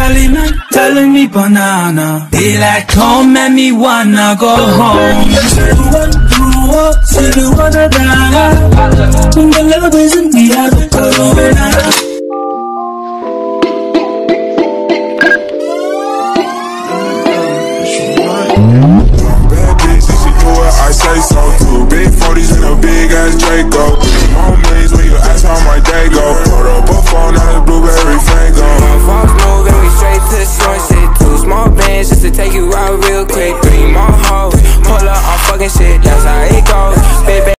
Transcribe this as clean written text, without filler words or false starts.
Cali man telling me banana. They like come and me wanna go home. See the one that I the love isn't the other corona.